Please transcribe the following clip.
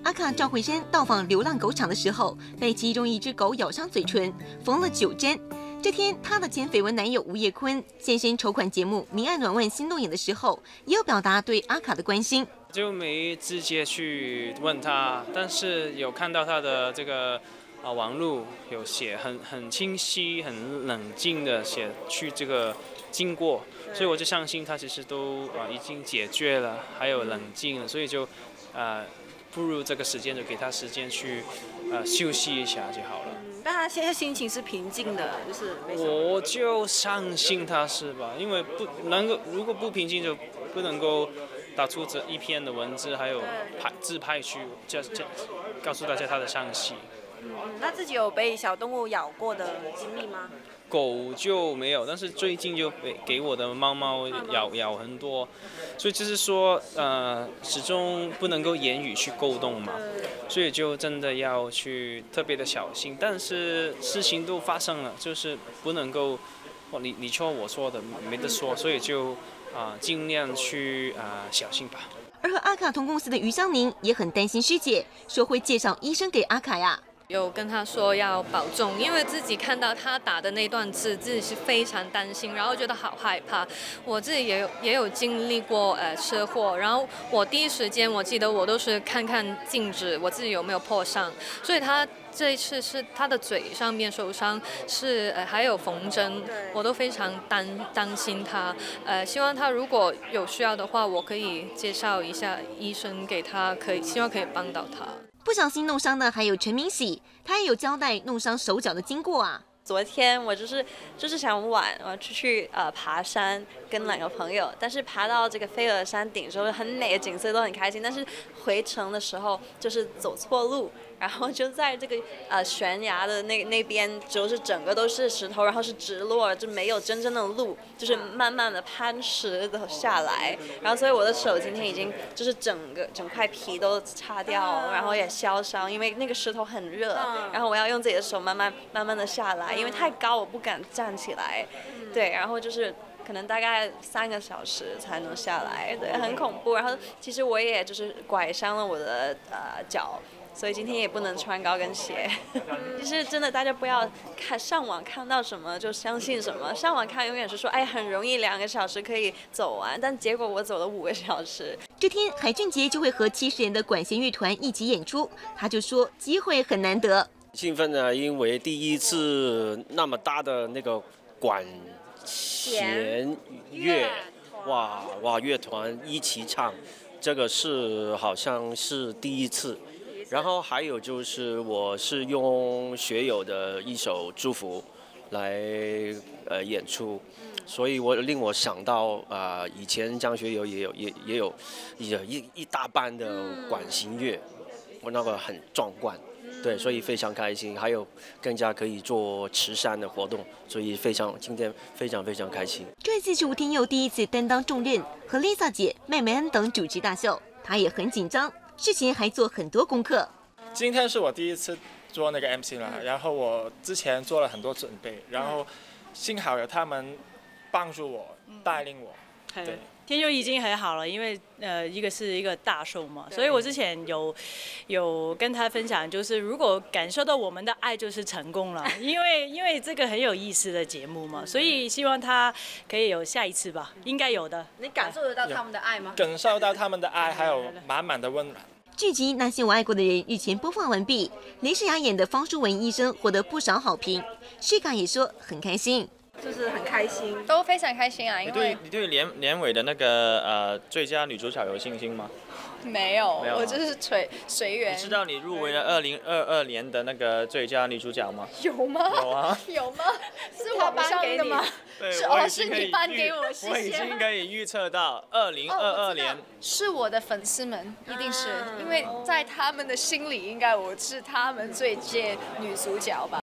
阿卡赵慧珊到访流浪狗场的时候，被其中一只狗咬伤嘴唇，缝了9针。这天，她的前绯闻男友吴业坤现身筹款节目《明爱暖问心动眼》的时候，也有表达对阿卡的关心。 就没直接去问他，但是有看到他的这个网路有写很清晰、很冷静的写去这个经过，所以我就相信他其实都已经解决了，还有冷静了，所以就不如这个时间就给他时间去休息一下就好了。 但他现在心情是平静的，就是没什么。 我就相信他是吧？因为如果不平静就不能够打出这一篇的文字，还有自拍去告诉大家他的伤心。 那自己有被小动物咬过的经历吗？ 狗就没有，但是最近就给我的猫咬很多，所以就是说始终不能够言语去沟通嘛，所以就真的要去特别的小心。但是事情都发生了，就是不能够你说我说的没得说，所以就尽量去小心吧。 而和阿卡同公司的于香宁也很担心师姐，说会介绍医生给阿卡呀。 有跟他说要保重，因为自己看到他打的那段字，自己是非常担心，然后觉得好害怕。我自己也有经历过车祸，然后我第一时间我记得我都是看镜子，我自己有没有破伤。所以他这一次是他的嘴上面受伤，是还有缝针，我都非常担心他。希望他如果有需要的话，我可以介绍一下医生给他，希望可以帮到他。 不小心弄伤的还有陈明喜，他也有交代弄伤手脚的经过啊。 昨天我就是想玩，我出去爬山，跟2个朋友，但是爬到这个飞鹅山顶的时候，很美的景色都很开心，但是回程的时候就是走错路，然后就在这个悬崖的那边，就是整个都是石头，然后是直落，就没有真正的路，就是慢慢的攀石的下来，然后所以我的手今天已经就是整块皮都擦掉，然后也烧伤，因为那个石头很热，然后我要用自己的手慢慢的下来，因为太高我不敢站起来，对，然后就是可能大概3个小时才能下来，对，很恐怖。然后其实我也就是拐伤了我的脚，所以今天也不能穿高跟鞋。就是真的，大家不要上网看到什么就相信什么。上网看永远是说，哎，很容易2个小时可以走完，但结果我走了5个小时。 这天，海俊杰就会和70人的管弦乐团一起演出，他就说机会很难得。 兴奋呢，因为第一次那么大的那个管弦乐，乐团一起唱，这个是好像是第一次。然后还有就是我是用学友的一首《祝福》来演出，所以令我想到以前张学友也有一大班的管弦乐，我那个很壮观。对，所以非常开心，还有更加可以做慈善的活动，所以今天非常开心。 这次是吴天佑第一次担当重任，和 Lisa 姐、麦美恩等主持大秀，他也很紧张，事前还做很多功课。 今天是我第一次做那个 MC 了，然后我之前做了很多准备，然后幸好有他们帮助我、带领我，对。 天佑已经很好了，因为一个是一个大寿嘛，所以我之前有跟他分享，就是如果感受到我们的爱就是成功了，因为这个很有意思的节目嘛，所以希望他可以有下一次吧，应该有的。 你感受得到他们的爱吗？ 感受到他们的爱，还有满满的温暖。 剧集《那些我爱过的人》日前播放完毕，雷诗雅演的方淑文医生获得不少好评，诗卡也说很开心。 就是很开心， 都非常开心啊！因为你对年尾的那个最佳女主角有信心吗？ 没有，我就是随缘。 你知道你入围了2022年的那个最佳女主角吗？ 有吗？ 有啊。 有吗？是我颁给你吗？是你颁给我，谢谢。 我已经可以预测到2022年。 是我的粉丝们，一定是因为在他们的心里，应该我是他们最佳女主角吧。